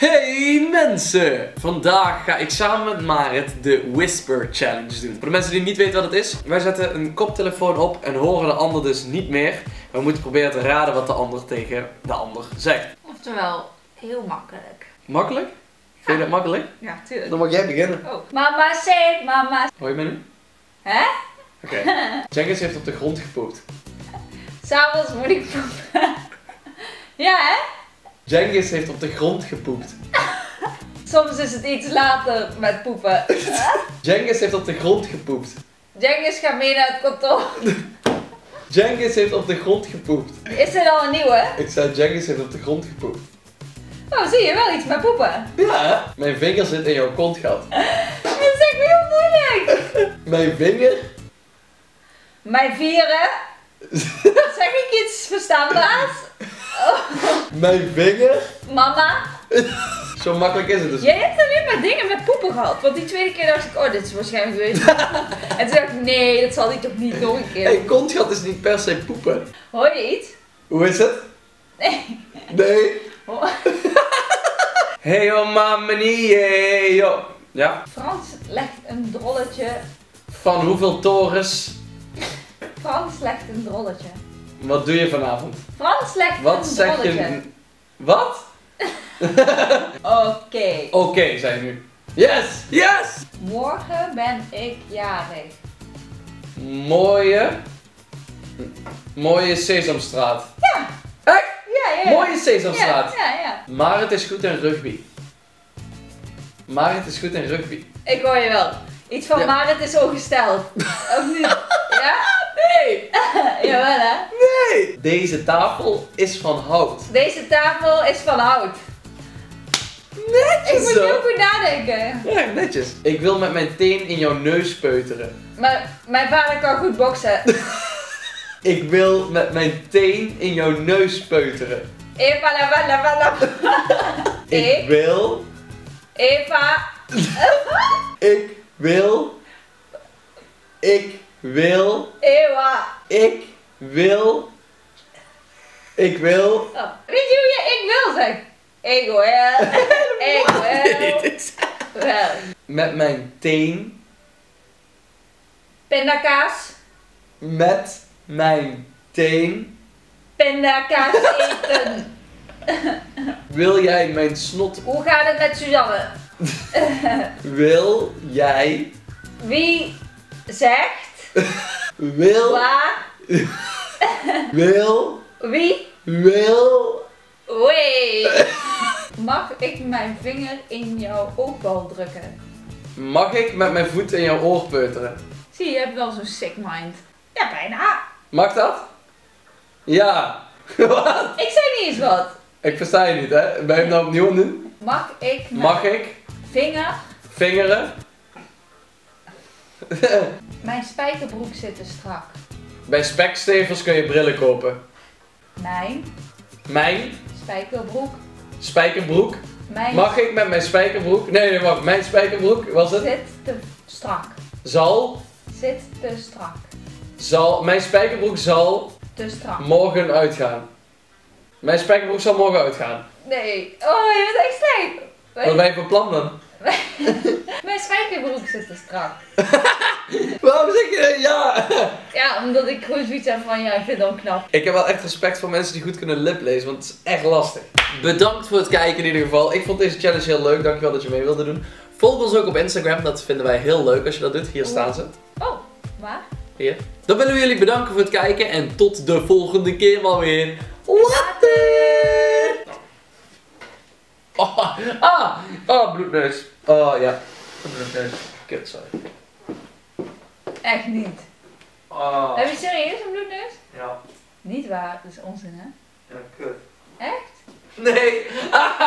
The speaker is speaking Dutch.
Hey mensen! Vandaag ga ik samen met Marit de Whisper Challenge doen. Voor de mensen die niet weten wat het is, wij zetten een koptelefoon op en horen de ander dus niet meer. We moeten proberen te raden wat de ander tegen de ander zegt. Oftewel, heel makkelijk. Makkelijk? Vind je dat makkelijk? Ja, tuurlijk. Dan mag jij beginnen. Oh. Mama zegt, mama. Hoor je me nu? Hè? Oké. Jenkins heeft op de grond gepoept. S'avonds moet ik poepen. Ja, hè? Jenkins heeft op de grond gepoept. Soms is het iets later met poepen. Jenkins heeft op de grond gepoept. Jenkins gaat mee naar het kantoor. Jenkins heeft op de grond gepoept. Is dit al een nieuwe? Ik zei Jenkins heeft op de grond gepoept. Oh, zie je wel iets met poepen? Ja, mijn vinger zit in jouw kontgat. Dat is echt heel moeilijk. Mijn vinger? Mijn vieren. Zeg ik iets verstaanbaars? Oh. Mijn vinger? Mama. Zo makkelijk is het dus. Jij hebt alleen maar dingen met poepen gehad. Want die tweede keer dacht ik, oh, dit is waarschijnlijk weer. En toen dacht ik, nee, dat zal hij toch niet nog een keer. Hey, kontgat is niet per se poepen. Hoor je iets? Hoe is het? Nee. Nee. Oh. Hey yo mama hey yo. Ja? Frans legt een drolletje. Van hoeveel torens? Frans legt een drolletje. Wat doe je vanavond? Frans legt Wat een zeg drolletje. je? Wat? Oké. Oké, zei je nu. Yes! Yes! Morgen ben ik jarig. Mooie Sesamstraat. Ja. Echt? Ja. Mooie Sesamstraat. Ja. Marit is goed in rugby. Marit is goed in rugby. Ik hoor je wel. Iets van Ja. Marit is ongesteld. Of niet? Ja? Nee! Jawel hè? Nee! Deze tafel is van hout. Deze tafel is van hout. Ik moet zo. heel goed nadenken. Ja, netjes. Ik wil met mijn teen in jouw neus peuteren. Maar mijn vader kan goed boksen. Ik wil met mijn teen in jouw neus peuteren. Eva la. Ik wil... Eva. Ik wil... Ewa. Ik wil... Oh. Weet je hoe je ik wil zegt? Ik wil. Ik wil. Wel. Met mijn teen... Pindakaas. Met mijn teen... Pindakaas eten. Wil jij mijn snot... Hoe gaat het met Suzanne? Wil jij... Wie zegt Wil... waar? Wil... Wie? Wil... Wee. Mag ik mijn vinger in jouw oogbal drukken? Mag ik met mijn voet in jouw oor peuteren? Zie je, hebt wel zo'n sick mind. Ja, bijna. Mag dat? Ja. Wat? Ik zei niet eens wat. Ik versta je niet, hè? Ben je hem nou opnieuw aan het doen? Mag ik mijn Mag ik vinger... vingeren? Mijn spijkerbroek zit te strak. Bij Specsavers kun je brillen kopen. Mijn Mijn spijkerbroek. spijkerbroek. Mijn Mag ik met mijn spijkerbroek? Nee, wacht. Mijn spijkerbroek, was het? zit te strak. Zit te strak. mijn spijkerbroek zal Te strak. morgen uitgaan. Mijn spijkerbroek zal morgen uitgaan. Nee. Oh, je bent echt slecht. Wat ben je van plan dan? Mijn spijkerbroek zit te strak. Waarom zeg je ja? Ja, omdat ik gewoon zoiets heb van, ja, ik vind dat knap. Ik heb wel echt respect voor mensen die goed kunnen liplezen, want het is echt lastig. Bedankt voor het kijken in ieder geval. Ik vond deze challenge heel leuk, dankjewel dat je mee wilde doen. Volg ons ook op Instagram, dat vinden wij heel leuk als je dat doet. Hier staan ze. Oh, waar? Hier. Dan willen we jullie bedanken voor het kijken en tot de volgende keer wel weer. Later! Bloedneus. Oh ja, bloedneus. Kut, sorry. Echt niet. Oh. Heb je serieus een bloedneus? Ja. Niet waar, dat is onzin hè? Ja, kut. Echt? Nee.